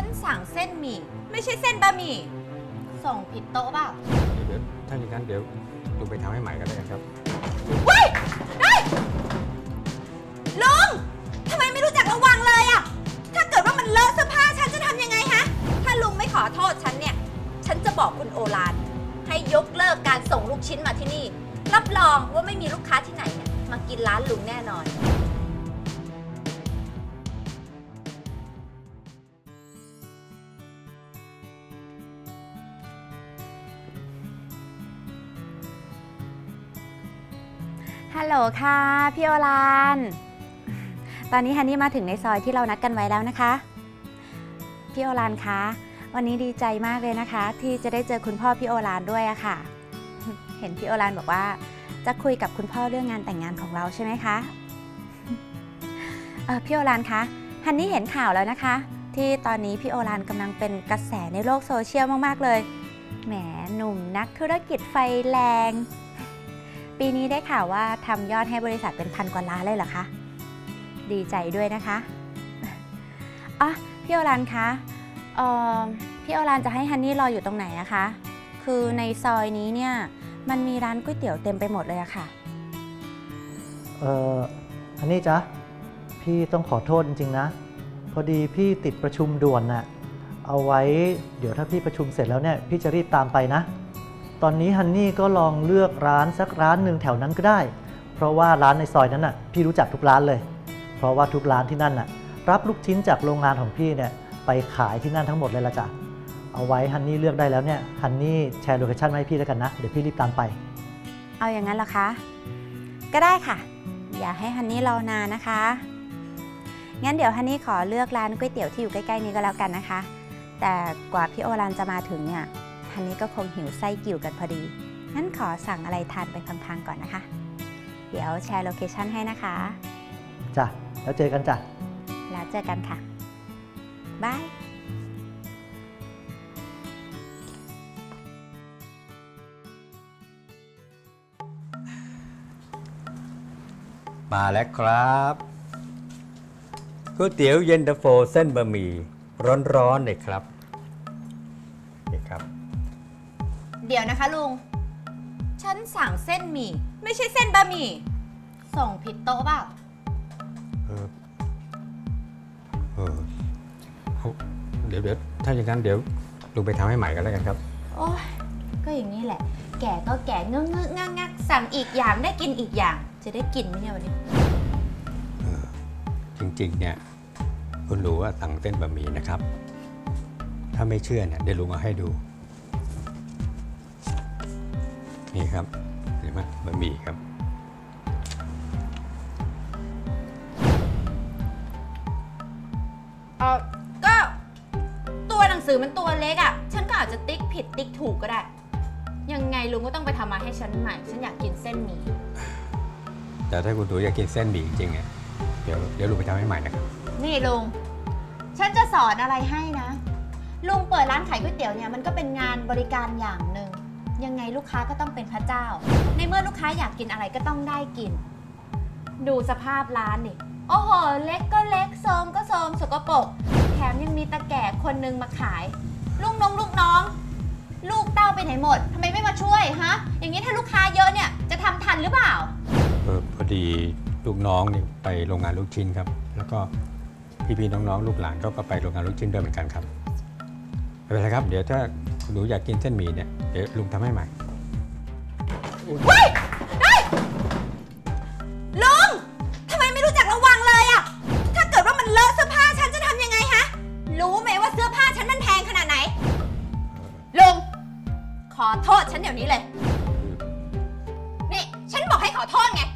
สั่งเส้นหมี่ไม่ใช่เส้นบะหมี่ส่งผิดโต๊ะเปล่าเดี๋ยวถ้าอย่างนั้นเดี๋ยวลุงไปทำให้ใหม่ก็ได้ครับเฮ้ยลุงทำไมไม่รู้จักระวังเลยอะถ้าเกิดว่ามันเลอะเสื้อผ้าฉันจะทำยังไงฮะถ้าลุงไม่ขอโทษฉันเนี่ยฉันจะบอกคุณโอฬารให้ยกเลิกการส่งลูกชิ้นมาที่นี่รับรองว่าไม่มีลูกค้าที่ไหนเนี่ยมากินร้านลุงแน่นอนฮัลโหลค่ะพี่โอฬารตอนนี้ฮันนี่มาถึงในซอยที่เรานัดกันไว้แล้วนะคะพี่โอฬารคะวันนี้ดีใจมากเลยนะคะที่จะได้เจอคุณพ่อพี่โอฬารด้วยอะค่ะเห็นพี่โอฬารบอกว่าจะคุยกับคุณพ่อเรื่องงานแต่งงานของเราใช่ไหมคะพี่โอฬารคะฮันนี่เห็นข่าวแล้วนะคะที่ตอนนี้พี่โอฬารกำลังเป็นกระแสในโลกโซเชียลมากๆเลยแหมหนุ่มนักธุรกิจไฟแรงปีนี้ได้ข่าวว่าทำยอดให้บริษัทเป็น1,000 กว่าล้านเลยเหรอคะดีใจด้วยนะคะพี่โอฬารคะพี่โอฬารจะให้ฮันนี่รออยู่ตรงไหนอะคะคือในซอยนี้เนี่ยมันมีร้านก๋วยเตี๋ยวเต็มไปหมดเลยอะค่ะฮันนี่จ๊ะพี่ต้องขอโทษจริงๆนะพอดีพี่ติดประชุมด่วนน่ะเอาไว้เดี๋ยวถ้าพี่ประชุมเสร็จแล้วเนี่ยพี่จะรีบตามไปนะตอนนี้ฮันนี่ก็ลองเลือกร้านสักร้านหนึ่งแถวนั้นก็ได้เพราะว่าร้านในซอยนั้นน่ะพี่รู้จักทุกร้านเลยเพราะว่าทุกร้านที่นั่นน่ะรับลูกชิ้นจากโรงงานของพี่เนี่ยไปขายที่นั่นทั้งหมดเลยละจ้ะเอาไว้ฮันนี่เลือกได้แล้วเนี่ยฮันนี่แชร์โลเคชั่นมาให้พี่แล้วกันนะเดี๋ยวพี่รีบตามไปเอาอย่างนั้นเหรอคะก็ได้ค่ะอย่าให้ฮันนี่รอนานนะคะงั้นเดี๋ยวฮันนี่ขอเลือกร้านก๋วยเตี๋ยวที่อยู่ใกล้ๆนี้ก็แล้วกันนะคะแต่กว่าพี่โอฬารจะมาถึงเนี่ยฮันนี่ก็คงหิวไส้กิ่วกันพอดีงั้นขอสั่งอะไรทานไปพังๆก่อนนะคะเดี๋ยวแชร์โลเคชั่นให้นะคะจ้ะแล้วเจอกันจ้ะแล้วเจอกันค่ะบายมาแล้วครับก๋วยเตี๋ยวเย็นตาโฟเส้นบะหมี่ร้อนๆเลยครับนี่ครับเดี๋ยวนะคะลุงฉันสั่งเส้นหมี่ไม่ใช่เส้นบะหมี่ส่งผิดโต๊ะเปล่าเดี๋ยวถ้าอย่างนั้นเดี๋ยวลุงไปทำให้ใหม่กันแล้วกันครับโอ้ยก็อย่างนี้แหละแก่ก็แก่เงื้องักสั่งอีกอย่างได้กินอีกอย่างจะได้กินไหมเนี่ยวันนี้จริงๆเนี่ยคุณรู้ว่าสั่งเส้นบะหมี่นะครับถ้าไม่เชื่อเนี่ยเดี๋ยวลุงเอาให้ดูนี่ครับเห็นไหมบะหมี่ครับก็ตัวหนังสือมันตัวเล็กอ่ะฉันก็อาจจะติ๊กผิดติ๊กถูกก็ได้ยังไงลุงก็ต้องไปทำมาให้ฉันใหม่ฉันอยากกินเส้นหมี่แต่ถ้าคุณดูอยากกินเส้นหมี่จริงๆเนี่ยเดี๋ยวลุงไปทำให้ใหม่นะครับนี่ลุงฉันจะสอนอะไรให้นะลุงเปิดร้านขายก๋วยเตี๋ยวเนี่ยมันก็เป็นงานบริการอย่างหนึ่งยังไงลูกค้าก็ต้องเป็นพระเจ้าในเมื่อลูกค้าอยากกินอะไรก็ต้องได้กินดูสภาพร้านดิโอ้โหเล็กก็เล็กโซมก็โซมสกปรกแถมยังมีตาแก่คนนึงมาขายลูกน้องลูกเต้าไปไหนหมดทำไมไม่มาช่วยฮะอย่างนี้ถ้าลูกค้าเยอะเนี่ยจะทำทันหรือเปล่าพอดีลูกน้องนี่ไปโรงงานลูกชิ้นครับแล้วก็พี่ๆน้องๆลูกหลานก็ไปโรงงานลูกชิ้นด้วยเหมือนกันครับไม่เป็นไรครับเดี๋ยวถ้าหนูอยากกินเส้นหมี่เนี่ยเดี๋ยวลุงทำให้ใหม่ลุงทำไมไม่รู้จักระวังเลยอะถ้าเกิดว่ามันเลอะเสื้อผ้าฉันจะทำยังไงฮะรู้ไหมว่าเสื้อผ้าฉันมันแพงขนาดไหนลุงขอโทษฉันเดี๋ยวนี้เลยนี่ฉันบอกให้ขอโทษไง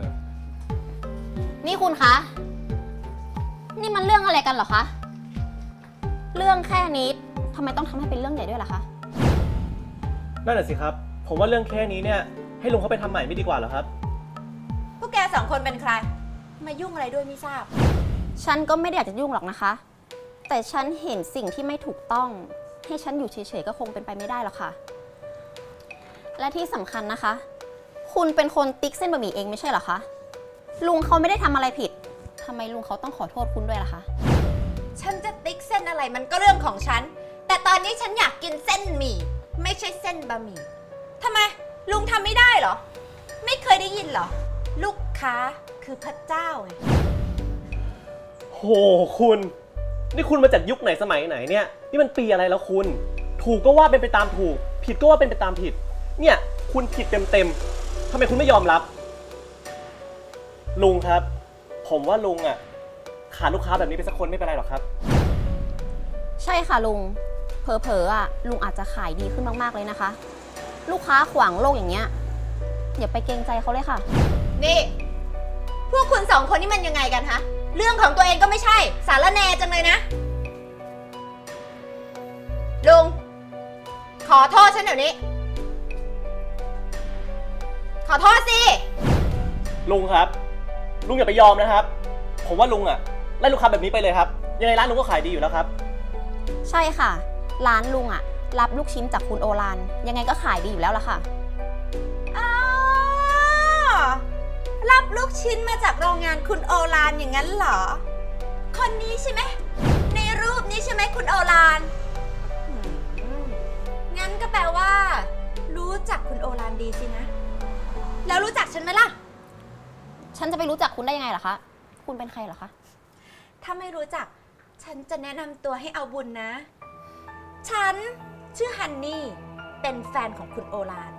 นี่คุณคะนี่มันเรื่องอะไรกันเหรอคะเรื่องแค่นี้ทำไมต้องทำให้เป็นเรื่องใหญ่ด้วยล่ะคะนั่นแหละสิครับผมว่าเรื่องแค่นี้เนี่ยให้ลุงเขาไปทำใหม่ไม่ดีกว่าเหรอครับพวกแกสองคนเป็นใครมายุ่งอะไรด้วยไม่ทราบฉันก็ไม่ได้อยากจะยุ่งหรอกนะคะแต่ฉันเห็นสิ่งที่ไม่ถูกต้องให้ฉันอยู่เฉยๆก็คงเป็นไปไม่ได้หรอกค่ะและที่สำคัญนะคะ คุณเป็นคนติ๊กเส้นบะหมี่เองไม่ใช่เหรอคะลุงเขาไม่ได้ทำอะไรผิดทำไมลุงเขาต้องขอโทษคุณด้วยล่ะคะฉันจะติ๊กเส้นนอะไรมันก็เรื่องของฉันแต่ตอนนี้ฉันอยากกินเส้นหมี่ไม่ใช่เส้นบะหมี่ทำไมลุงทำไม่ได้เหรอไม่เคยได้ยินเหรอลูกค้าคือพระเจ้าไงโหคุณนี่คุณมาจากยุคไหนสมัยไหนเนี่ยนี่มันปีอะไรแล้วคุณถูกก็ว่าเป็นไปตามถูกผิดก็ว่าเป็นไปตามผิดเนี่ยคุณผิดเต็มทำไมคุณไม่ยอมรับลุงครับผมว่าลุงอ่ะขาดลูกค้าแบบนี้ไปสักคนไม่เป็นไรหรอกครับใช่ค่ะลุงเผลอๆอ่ะลุงอาจจะขายดีขึ้นมากๆเลยนะคะ ลูกค้าขวางโลกอย่างเงี้ยอย่าไปเกรงใจเขาเลยค่ะนี่พวกคุณสองคนนี่มันยังไงกันฮะเรื่องของตัวเองก็ไม่ใช่สารแหน่จังเลยนะลุงขอโทษฉันเดี๋ยวนี้ขอโทษสิลุงครับลุงอย่าไปยอมนะครับผมว่าลุงอ่ะไล่ลูกค้าแบบนี้ไปเลยครับยังไงร้านลุงก็ขายดีอยู่แล้วครับใช่ค่ะร้านลุงอ่ะรับลูกชิ้นจากคุณโอรานยังไงก็ขายดีอยู่แล้วล่ะค่ะอ๋อรับลูกชิ้นมาจากโรงงานคุณโอรานอย่างนั้นเหรอคนนี้ใช่ไหมในรูปนี้ใช่ไหมคุณโอรานงั้นก็แปลว่ารู้จักคุณโอรานดีสินะแล้วรู้จักฉันไหมล่ะฉันจะไปรู้จักคุณได้ยังไงล่ะคะคุณเป็นใครเหรอคะถ้าไม่รู้จักฉันจะแนะนำตัวให้เอาบุญนะฉันชื่อฮันนี่เป็นแฟนของคุณโอราน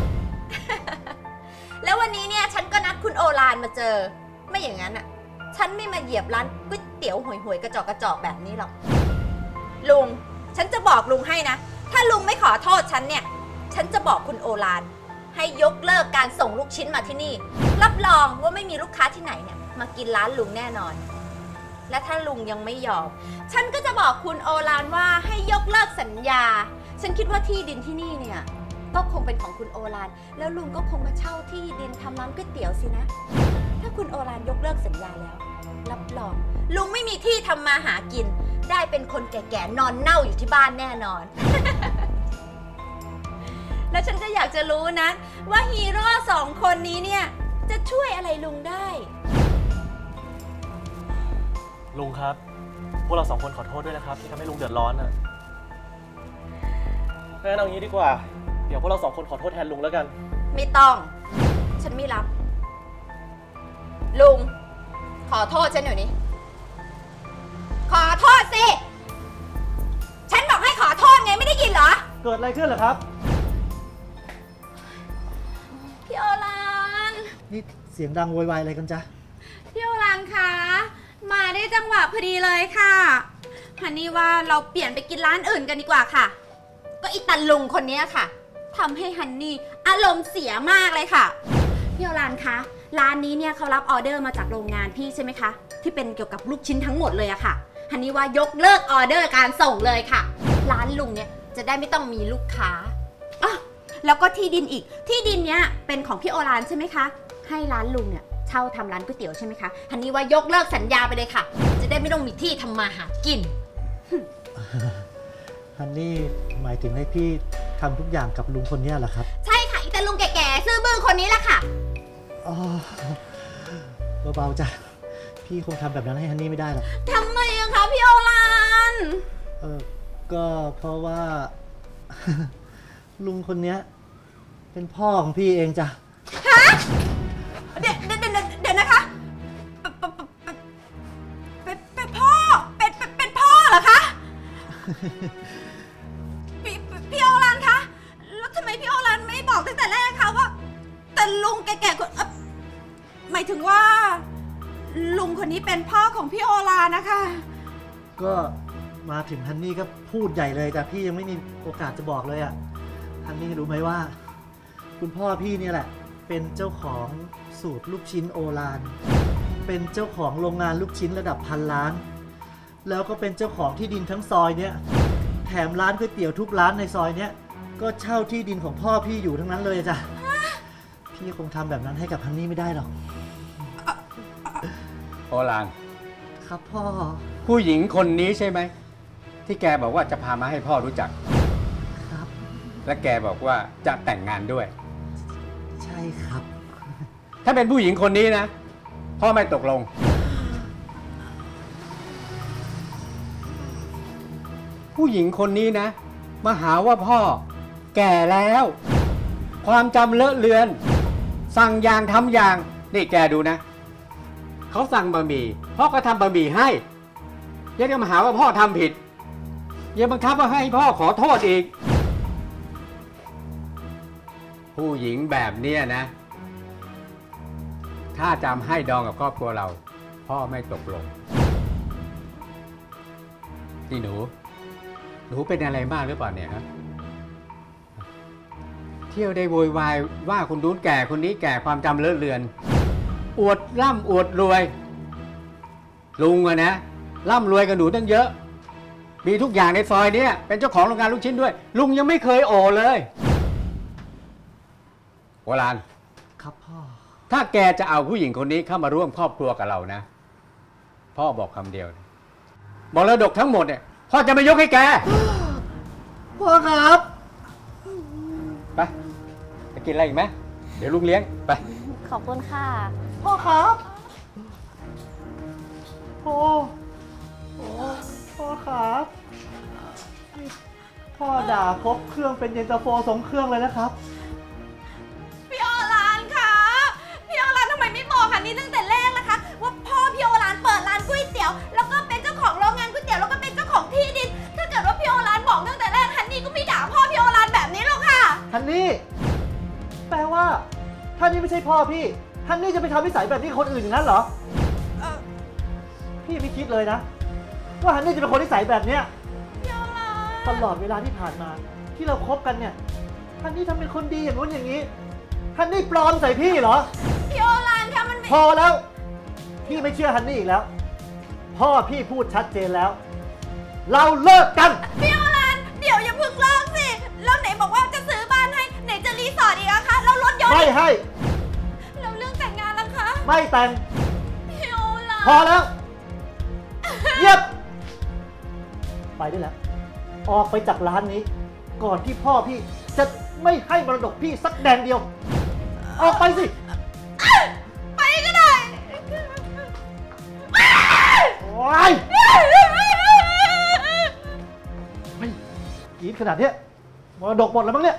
แล้ววันนี้เนี่ยฉันก็นัดคุณโอรานมาเจอไม่อย่างนั้นอ่ะฉันไม่มาเหยียบร้านก๋วยเตี๋ยวห่วยๆกระจอกแบบนี้หรอกลุงฉันจะบอกลุงให้นะถ้าลุงไม่ขอโทษฉันเนี่ยฉันจะบอกคุณโอรานให้ยกเลิกการส่งลูกชิ้นมาที่นี่รับรองว่าไม่มีลูกค้าที่ไหนเนี่ยมากินร้านลุงแน่นอนและถ้าลุงยังไม่ยอมฉันก็จะบอกคุณโอรานว่าให้ยกเลิกสัญญาฉันคิดว่าที่ดินที่นี่เนี่ยก็คงเป็นของคุณโอรานแล้วลุงก็คงมาเช่าที่ดินทำร้านก๋วยเตี๋ยวสินะถ้าคุณโอรานยกเลิกสัญญาแล้วรับรองลุงไม่มีที่ทำมาหากินได้เป็นคนแก่ๆนอนเน่าอยู่ที่บ้านแน่นอน แล้วฉันก็อยากจะรู้นะว่าฮีโร่สองคนนี้เนี่ยจะช่วยอะไรลุงได้ลุงครับพวกเราสองคนขอโทษด้วยนะครับที่ทำให้ลุงเดือดร้อนน่ะงั้นเอางี้ดีกว่าเดี๋ยวพวกเราสองคนขอโทษแทนลุงแล้วกันไม่ต้องฉันไม่รับลุงขอโทษฉันเดี๋ยวนี้ขอโทษสิฉันบอกให้ขอโทษไงไม่ได้ยินเหรอเกิดอะไรขึ้นเหรอครับพี่โอรานนี่เสียงดังโวยวายอะไรกันจ๊ะพี่โอรานคะมาได้จังหวะพอดีเลยค่ะฮันนี่ว่าเราเปลี่ยนไปกินร้านอื่นกันดีกว่าค่ะก็อีตาลุงคนนี้ค่ะทำให้ฮันนี่อารมณ์เสียมากเลยค่ะพี่โอรานคะร้านนี้เนี่ยเขารับออเดอร์มาจากโรงงานพี่ใช่ไหมคะที่เป็นเกี่ยวกับลูกชิ้นทั้งหมดเลยอะค่ะฮันนี่ว่ายกเลิกออเดอร์การส่งเลยค่ะร้านลุงเนี่ยจะได้ไม่ต้องมีลูกค้าอ่ะแล้วก็ที่ดินอีกที่ดินเนี้ยเป็นของพี่โอรานใช่ไหมคะให้ร้านลุงเนี่ยเช่าทำร้านก๋วยเตี๋ยวใช่ไหมคะฮันนี่ว่ายกเลิกสัญญาไปเลยค่ะจะได้ไม่ต้องมีที่ทำมาหากินฮันนี่หมายถึงให้พี่ทำทุกอย่างกับลุงคนนี้เหรอครับใช่ค่ะอีแต่ลุงแก่ๆซื่อบื้อคนนี้แหละค่ะอ๋อเบาๆจ้ะพี่คงทำแบบนั้นให้ฮันนี่ไม่ได้หรอกทำไมอะคะพี่โอรานก็เพราะว่า ลุงคนนี้เป็นพ่อของพี่เองจ้ะฮะเดี๋ยวนะคะเป็นพ่อเป็นพ่อเหรอคะพี่โอรานคะแล้วทำไมพี่โอรานไม่บอกตั้งแต่แรกคะว่าแต่ลุงแก่ๆคนหมายถึงว่าลุงคนนี้เป็นพ่อของพี่โอรานนะคะก็มาถึงฮันนี่ก็พูดใหญ่เลยแต่พี่ยังไม่มีโอกาสจะบอกเลยอ่ะฮันนี่รู้ไหมว่าคุณพ่อพี่เนี่ยแหละเป็นเจ้าของสูตรลูกชิ้นโอรานเป็นเจ้าของโรงงานลูกชิ้นระดับพันล้านแล้วก็เป็นเจ้าของที่ดินทั้งซอยเนี้ยแถมร้านก๋วยเตี๋ยวทุกร้านในซอยเนี้ยก็เช่าที่ดินของพ่อพี่อยู่ทั้งนั้นเลยจ้ะพี่คงทำแบบนั้นให้กับฮันนี่ไม่ได้หรอกโอรานครับพ่อผู้หญิงคนนี้ใช่ไหมที่แกบอกว่าจะพามาให้พ่อรู้จักครับและแกบอกว่าจะแต่งงานด้วยใช่ครับถ้าเป็นผู้หญิงคนนี้นะพ่อไม่ตกลงผู้หญิงคนนี้นะมาหาว่าพ่อแก่แล้ว ความจำเลอะเลือน สั่งอย่างทำอย่างนี่แกดูนะเขาสั่งบะหมี่พ่อก็ทำบะหมี่ให้ยังจะมาหาว่าพ่อทำผิดยังบังคับว่าให้พ่อขอโทษอีก ผู้หญิงแบบเนี้ยนะ ถ้าจำให้ดองกับครอบครัวเรา พ่อไม่ตกลงนี่หนูเป็นอะไรมากหรือเปล่าเนี่ยครับเที่ยวได้โวยวายว่าคนนู้นแก่คนนี้แก่ความจำเลอะเลือนอวดร่ำอวดรวยลุงอะนะร่ำรวยกับหนูตั้งเยอะมีทุกอย่างในซอยเนี้ยเป็นเจ้าของโรงงานลูกชิ้นด้วยลุงยังไม่เคยโอเลยโบราณครับพ่อถ้าแกจะเอาผู้หญิงคนนี้เข้ามาร่วมครอบครัวกับเรานะพ่อบอกคำเดียวมรดกทั้งหมดเนี่ยพ่อจะไม่ยกให้แกพ่อครับไปจะกินอะไรอีกไหมเดี๋ยวลุงเลี้ยงไปขอบคุณค่ะพ่อครับพ่อครับนี่พ่อด่าครบเครื่องเป็นเย็นตาโฟ2 เครื่องเลยนะครับพี่โอรานคะพี่โอรานทำไมไม่บอกฮันนี่ตั้งแต่แรกล่ะคะว่าพ่อพี่โอรานเปิดร้านก๋วยเตี๋ยวแล้วก็เป็นเจ้าของโรงงานก๋วยเตี๋ยวแล้วก็เป็นเจ้าของที่ดินถ้าเกิดว่าพี่โอรานบอกตั้งแต่แรกฮันนี่ก็ไม่ด่าพ่อพี่โอรานแบบนี้หรอกค่ะฮันนี่แปลว่าถ้านี่ไม่ใช่พ่อพี่ฮันนี่จะไปทำนิสัยแบบนี้กับคนอื่นอย่างนั้นเหรอพี่ไม่คิดเลยนะว่าฮันนี่จะเป็นคนนิสัยแบบเนี้ยพี่โอรานตลอดเวลาที่ผ่านมาที่เราคบกันเนี่ยฮันนี่ทำเป็นคนดีอย่างนู้นอย่างนี้ฮันนี่ปลอมใส่พี่เหรอพี่โอรานคะมันไม่พอแล้วพี่ไม่เชื่อฮันนี่อีกแล้วพ่อพี่พูดชัดเจนแล้ว เราเลิกกันพี่โอรานเดี๋ยวอย่าเพิ่งเลิกสิแล้วไหนบอกว่าจะซื้อบ้านให้ไหนจะรีสอร์ทอีกอะคะแล้วรถยนต์ไม่ให้แล้วเรื่องแต่งงานล่ะคะไม่แต่งพี่โอรานพอแล้วเงียบไปได้แล้วออกไปจากร้านนี้ ก่อนที่พ่อพี่จะไม่ให้มรดกพี่สักแดงเดียว ออกไปสิไปก็ได้โอ๊ยไม่กรีดขนาดเนี้ยมรดกหมดแล้วมั้งเนี่ย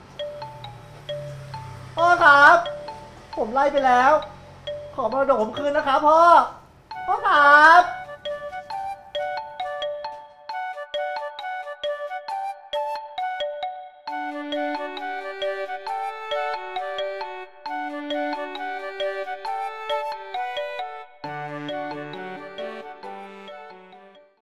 พ่อครับ ผมไล่ไปแล้ว ขอมรดกผมคืนนะครับพ่อครับ